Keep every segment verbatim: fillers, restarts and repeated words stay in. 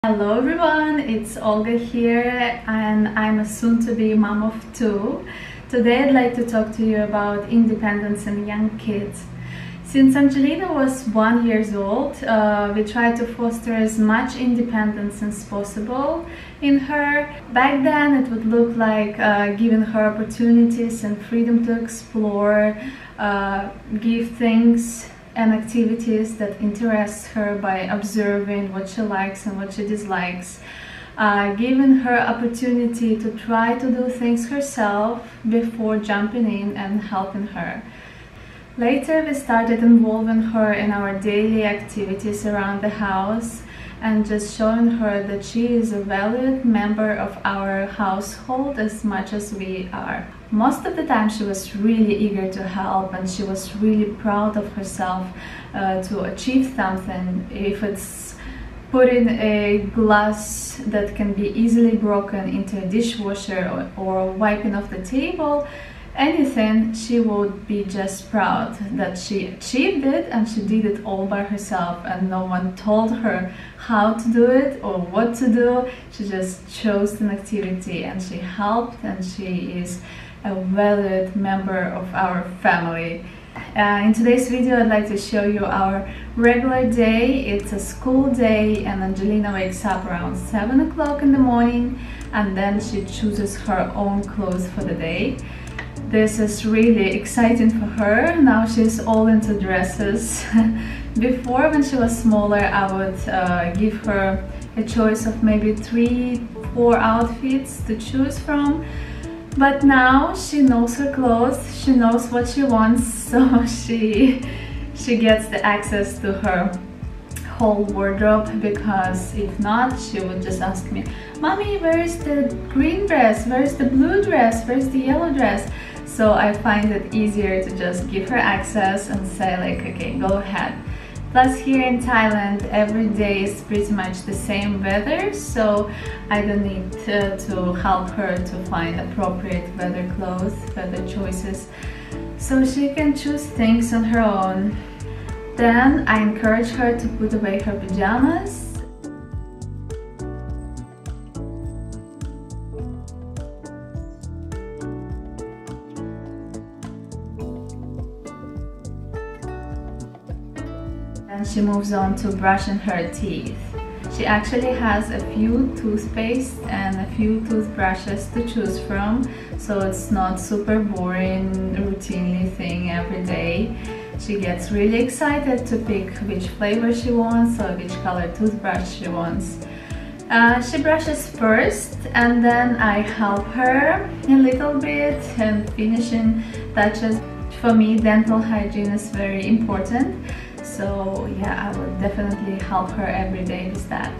Hello everyone, it's Olga here and I'm a soon-to-be mom of two. Today I'd like to talk to you about independence in young kids. Since Angelina was one year old, uh, we tried to foster as much independence as possible in her. Back then it would look like uh, giving her opportunities and freedom to explore, uh, give things and activities that interest her by observing what she likes and what she dislikes, uh, giving her opportunity to try to do things herself before jumping in and helping her. Later we started involving her in our daily activities around the house and just showing her that she is a valued member of our household as much as we are. Most of the time she was really eager to help and she was really proud of herself uh, to achieve something. If it's putting a glass that can be easily broken into a dishwasher or, or wiping off the table, anything, she would be just proud that she achieved it and she did it all by herself and no one told her how to do it or what to do. She just chose an activity and she helped, and she is a valued member of our family. Uh, in today's video I'd like to show you our regular day. It's a school day and Angelina wakes up around seven o'clock in the morning and then she chooses her own clothes for the day. This is really exciting for her. Now she's all into dresses. Before, when she was smaller, I would uh, give her a choice of maybe three, four outfits to choose from. But now she knows her clothes, she knows what she wants, so she, she gets the access to her whole wardrobe, because if not, she would just ask me, "Mommy, where is the green dress? Where is the blue dress? Where is the yellow dress?" So I find it easier to just give her access and say like, okay, go ahead. Plus here in Thailand, every day is pretty much the same weather, so I don't need to, to help her to find appropriate weather clothes, weather choices. So she can choose things on her own. Then I encourage her to put away her pajamas. And she moves on to brushing her teeth. She actually has a few toothpaste and a few toothbrushes to choose from, so it's not super boring, routinely thing every day. She gets really excited to pick which flavor she wants or which color toothbrush she wants. Uh, she brushes first and then I help her a little bit, and finishing touches. For me, dental hygiene is very important. So yeah, I would definitely help her every day with that.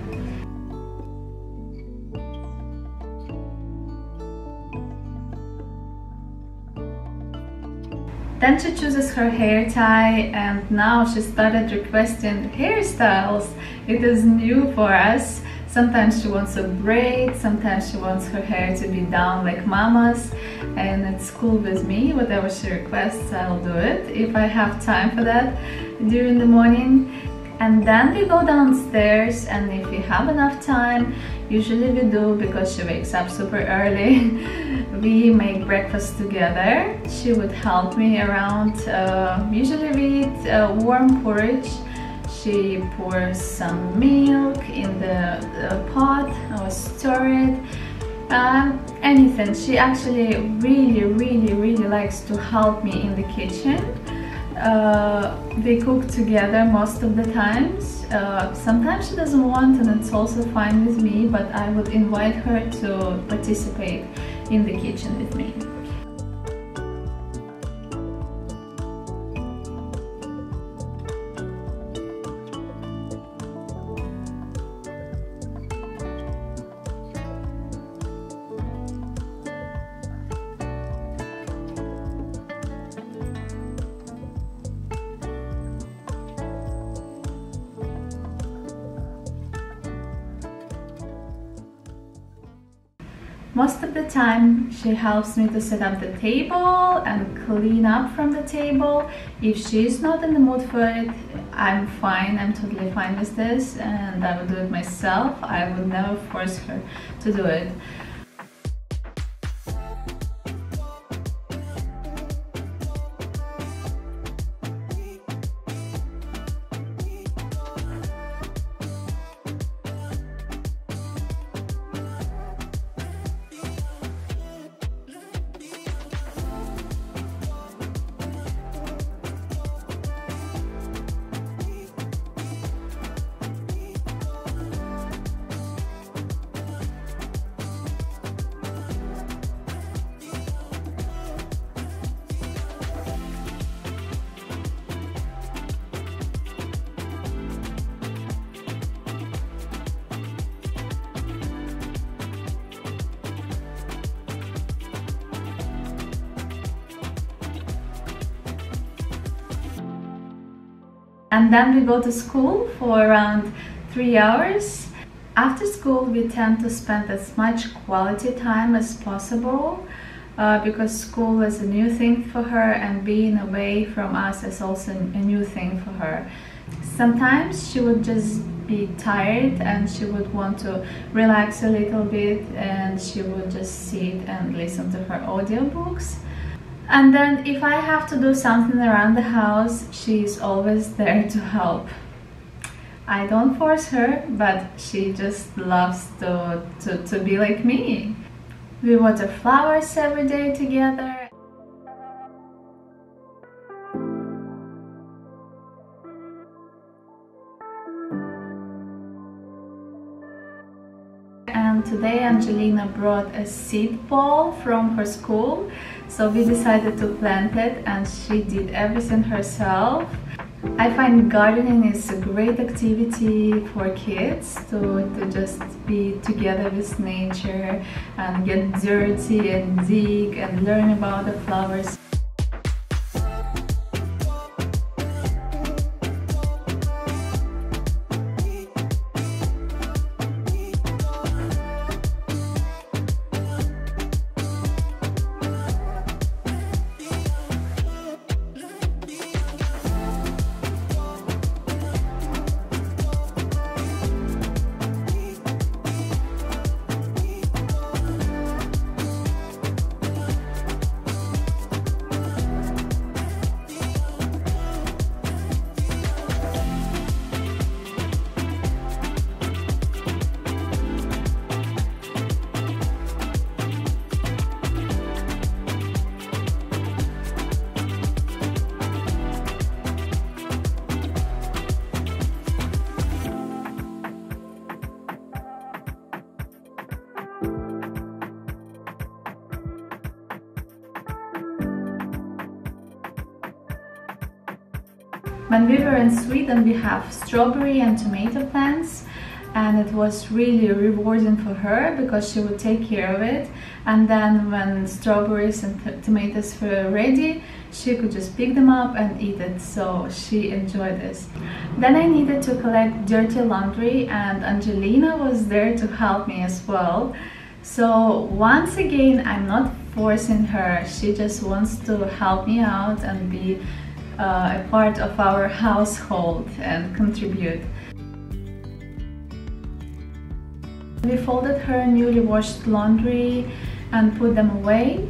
Then she chooses her hair tie, and now she started requesting hairstyles. It is new for us. Sometimes she wants a braid, sometimes she wants her hair to be down like mama's, and it's cool with me. Whatever she requests, I'll do it if I have time for that during the morning. And then we go downstairs, and if we have enough time, usually we do because she wakes up super early, we make breakfast together. She would help me around. Uh, usually we eat uh, warm porridge. She pours some milk in the, the pot or stir it. Um, anything. She actually really, really, really likes to help me in the kitchen. Uh, we cook together most of the times. Uh, sometimes she doesn't want, and it's also fine with me, but I would invite her to participate in the kitchen with me. Most of the time she helps me to set up the table and clean up from the table. If she's not in the mood for it, I'm fine, I'm totally fine with this, and I would do it myself. I would never force her to do it. And then we go to school for around three hours. After school, we tend to spend as much quality time as possible uh, because school is a new thing for her, and being away from us is also a new thing for her. Sometimes she would just be tired and she would want to relax a little bit, and she would just sit and listen to her audiobooks. And then if I have to do something around the house, she's always there to help. I don't force her, but she just loves to, to, to be like me. We water flowers every day together. And today Angelina brought a seed ball from her school, so we decided to plant it, and she did everything herself. I find gardening is a great activity for kids to, to just be together with nature and get dirty and dig and learn about the flowers. When we were in Sweden, we have strawberry and tomato plants, and it was really rewarding for her because she would take care of it, and then when strawberries and tomatoes were ready, she could just pick them up and eat it, so she enjoyed this. Then I needed to collect dirty laundry, and Angelina was there to help me as well. So once again, I'm not forcing her, she just wants to help me out and be Uh, a part of our household and contribute. We folded her newly washed laundry and put them away.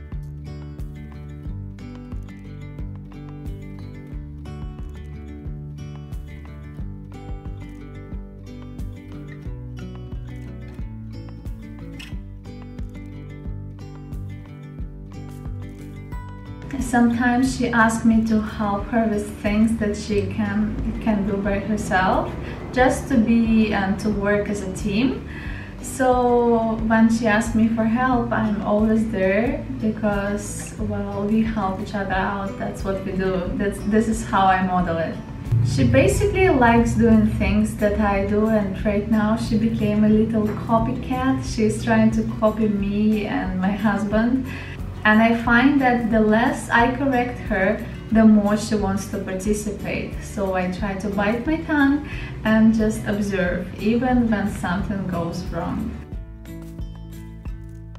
Sometimes she asks me to help her with things that she can can do by herself, just to be and to work as a team. So when she asks me for help, I'm always there because, well, we help each other out. That's what we do. That's, this is how I model it. She basically likes doing things that I do, and right now she became a little copycat. She's trying to copy me and my husband. And I find that the less I correct her, the more she wants to participate. So I try to bite my tongue and just observe, even when something goes wrong.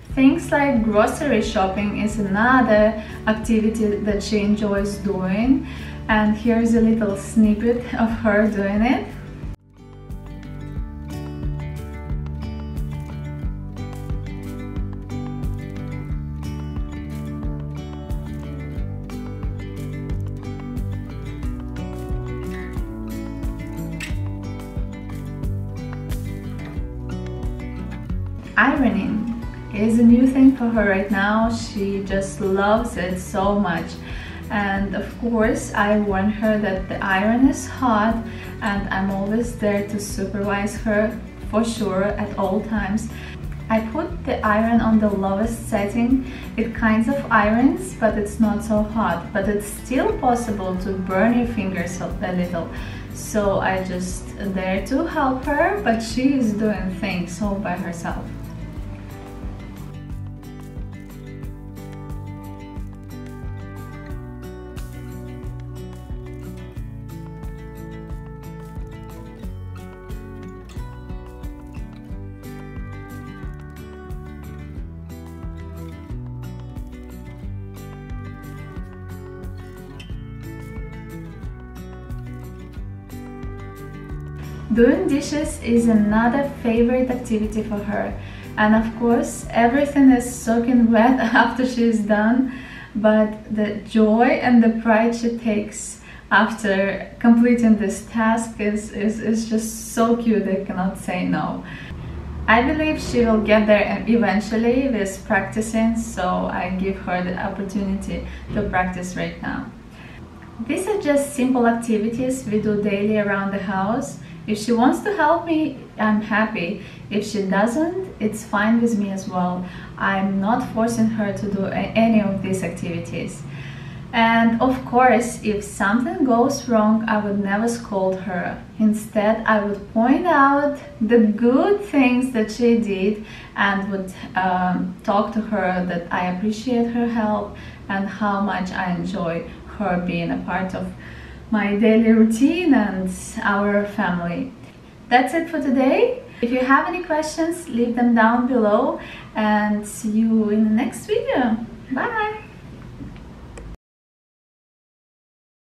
Things like grocery shopping is another activity that she enjoys doing, and here's a little snippet of her doing it. Ironing is a new thing for her right now. She just loves it so much, and of course I warn her that the iron is hot, and I'm always there to supervise her for sure at all times. I put the iron on the lowest setting. It kinds of irons, but it's not so hot, but it's still possible to burn your fingers a little. So I just there to help her, but she is doing things all by herself. Doing dishes is another favorite activity for her, and of course everything is soaking wet after she's done, but the joy and the pride she takes after completing this task is, is, is just so cute. I cannot say no. I believe she will get there eventually with practicing, so I give her the opportunity to practice right now. These are just simple activities we do daily around the house. If she wants to help me, I'm happy. If she doesn't, it's fine with me as well. I'm not forcing her to do any of these activities. And of course, if something goes wrong, I would never scold her. Instead, I would point out the good things that she did and would um, talk to her that I appreciate her help and how much I enjoy her being a part of my daily routine and our family. That's it for today. If you have any questions, leave them down below, and see you in the next video. Bye!